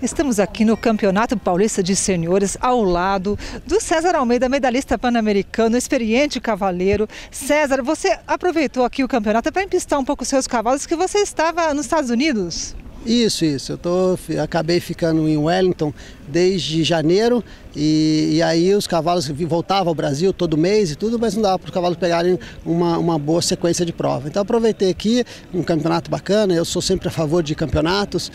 Estamos aqui no Campeonato Paulista de Seniores, ao lado do César Almeida, medalhista pan-americano, experiente cavaleiro. César, você aproveitou aqui o campeonato para empistar um pouco os seus cavalos, que você estava nos Estados Unidos? Isso. Acabei ficando em Wellington desde janeiro e aí os cavalos voltavam ao Brasil todo mês e tudo, mas não dava para os cavalos pegarem uma boa sequência de prova. Então aproveitei aqui um campeonato bacana. Eu sou sempre a favor de campeonatos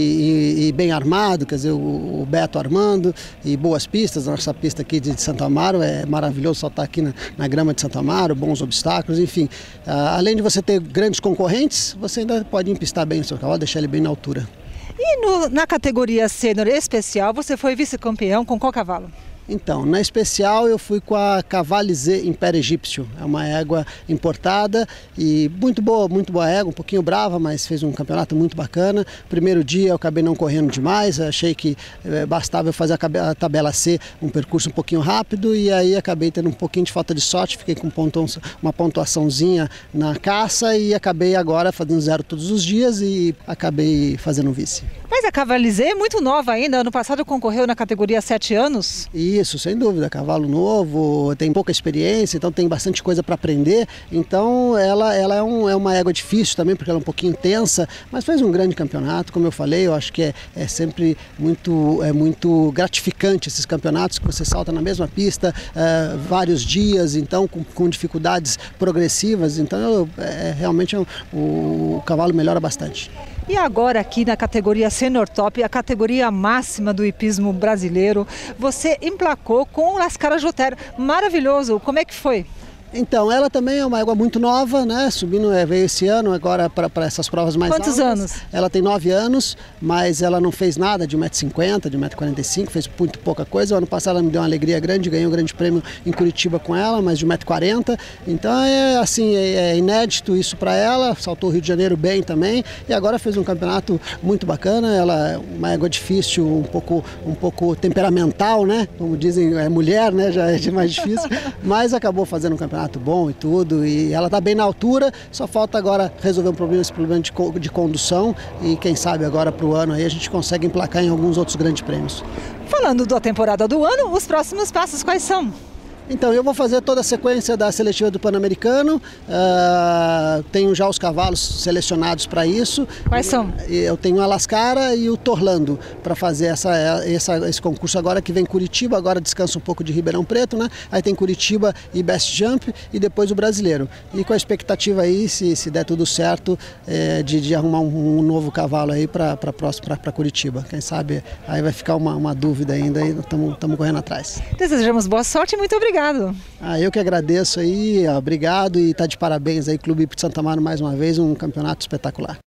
e bem armado, quer dizer, o Beto armando e boas pistas. A nossa pista aqui de Santo Amaro é maravilhoso saltar aqui na grama de Santo Amaro, bons obstáculos, enfim. Além de você ter grandes concorrentes, você ainda pode empistar bem o seu cavalo, deixar ele bem na altura. E na categoria sênior especial, você foi vice-campeão com qual cavalo? Então, na especial eu fui com a Cavalizé Império Egípcio, é uma égua importada e muito boa égua, um pouquinho brava, mas fez um campeonato muito bacana. Primeiro dia eu acabei não correndo demais, achei que bastava eu fazer a tabela C, um percurso um pouquinho rápido, e aí acabei tendo um pouquinho de falta de sorte, fiquei com uma pontuaçãozinha na caça e acabei agora fazendo 0 todos os dias e acabei fazendo vice. Mas a Cavalizé é muito nova ainda, ano passado concorreu na categoria 7 anos? Isso, sem dúvida, cavalo novo, tem pouca experiência, então tem bastante coisa para aprender. Então ela é uma égua difícil também, porque ela é um pouquinho tensa, mas fez um grande campeonato, como eu falei. Eu acho que é sempre muito gratificante esses campeonatos que você salta na mesma pista vários dias, então com dificuldades progressivas. Então realmente o cavalo melhora bastante. E agora aqui na categoria Senior Top, a categoria máxima do hipismo brasileiro, você emplacou com o Lascara Jotter. Maravilhoso, como é que foi? Então, ela também é uma égua muito nova, né? Veio esse ano agora para essas provas mais altas. Quantos anos? Ela tem 9 anos, mas ela não fez nada de 1,50 m, de 1,45 m, fez muito pouca coisa. O ano passado ela me deu uma alegria grande, ganhei um grande prêmio em Curitiba com ela, mas de 1,40 m. Então é inédito isso para ela, saltou o Rio de Janeiro bem também e agora fez um campeonato muito bacana. Ela é uma égua difícil, um pouco temperamental, né? Como dizem, é mulher, né? Já é mais difícil, mas acabou fazendo um campeonato bom e tudo, e ela está bem na altura, só falta agora resolver esse problema de condução e quem sabe agora para o ano aí a gente consegue emplacar em alguns outros grandes prêmios. Falando da temporada do ano, os próximos passos quais são? Então, eu vou fazer toda a sequência da seletiva do Pan-Americano, tenho já os cavalos selecionados para isso. Quais são? Eu tenho a Lascara e o Torlando para fazer esse concurso agora, que vem Curitiba, agora descansa um pouco de Ribeirão Preto, né? Aí tem Curitiba e Best Jump e depois o Brasileiro. E com a expectativa aí, se der tudo certo, de arrumar um novo cavalo aí para Curitiba. Quem sabe aí vai ficar uma dúvida ainda e estamos correndo atrás. Desejamos boa sorte e muito obrigado. Eu que agradeço aí, obrigado e tá de parabéns aí, Clube de Santo Amaro, mais uma vez, um campeonato espetacular.